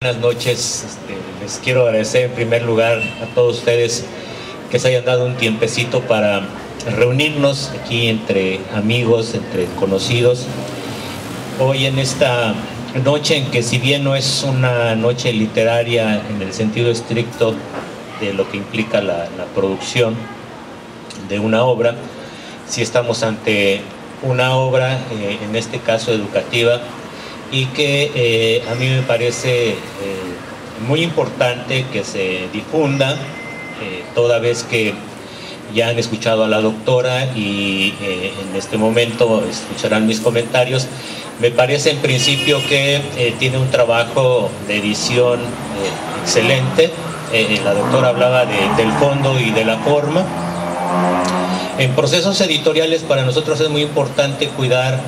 Buenas noches, les quiero agradecer en primer lugar a todos ustedes que se hayan dado un tiempecito para reunirnos aquí entre amigos, entre conocidos. Hoy en esta noche en que, si bien no es una noche literaria en el sentido estricto de lo que implica la producción de una obra, sí estamos ante una obra, en este caso educativa, y que a mí me parece muy importante que se difunda, toda vez que ya han escuchado a la doctora y en este momento escucharán mis comentarios. Me parece en principio que tiene un trabajo de edición excelente. La doctora hablaba del fondo y de la forma. En procesos editoriales para nosotros es muy importante cuidar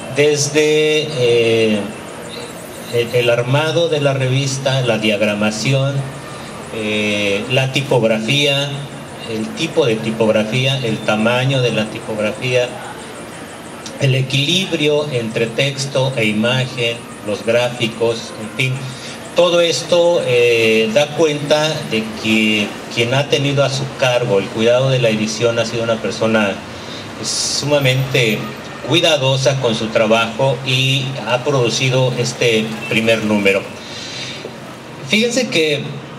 desde el armado de la revista, la diagramación, la tipografía, el tipo de tipografía, el tamaño de la tipografía, el equilibrio entre texto e imagen, los gráficos, en fin. Todo esto da cuenta de que quien ha tenido a su cargo el cuidado de la edición ha sido una persona sumamente cuidadosa con su trabajo y ha producido este primer número. Fíjense que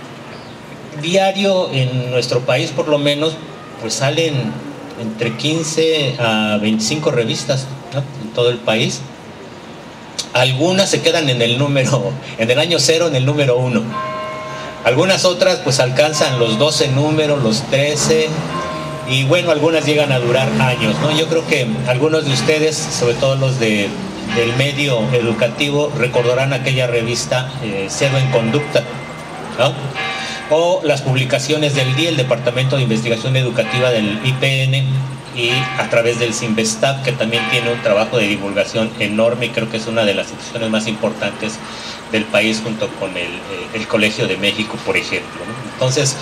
diario en nuestro país, por lo menos, pues salen entre 15 a 25 revistas, ¿no?, en todo el país. Algunas se quedan en el año 0, en el número 1. Algunas otras pues alcanzan los 12 números, los 13, y bueno, algunas llegan a durar años, ¿no? Yo creo que algunos de ustedes, sobre todo los del medio educativo, recordarán aquella revista Cero en Conducta, ¿no?, o las publicaciones del DIE, el Departamento de Investigación Educativa del IPN, y a través del CINVESTAB, que también tiene un trabajo de divulgación enorme y creo que es una de las instituciones más importantes del país, junto con el Colegio de México, por ejemplo, ¿no? Entonces,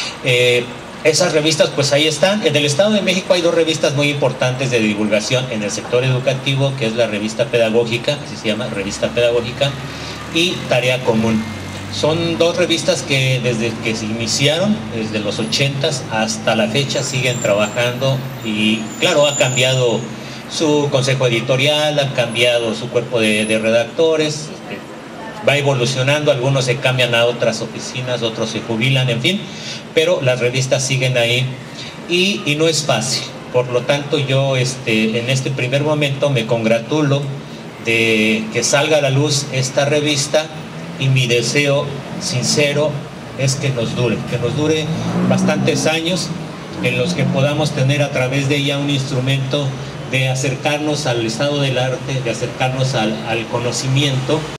esas revistas pues ahí están. En el Estado de México hay dos revistas muy importantes de divulgación en el sector educativo, que es la Revista Pedagógica, así se llama, Revista Pedagógica, y Tarea Común. Son dos revistas que desde que se iniciaron, desde los 80s hasta la fecha, siguen trabajando, y claro, ha cambiado su consejo editorial, ha cambiado su cuerpo de redactores, va evolucionando, algunos se cambian a otras oficinas, otros se jubilan, en fin, pero las revistas siguen ahí y no es fácil. Por lo tanto, yo en este primer momento me congratulo de que salga a la luz esta revista, y mi deseo sincero es que nos dure bastantes años, en los que podamos tener a través de ella un instrumento de acercarnos al estado del arte, de acercarnos al conocimiento.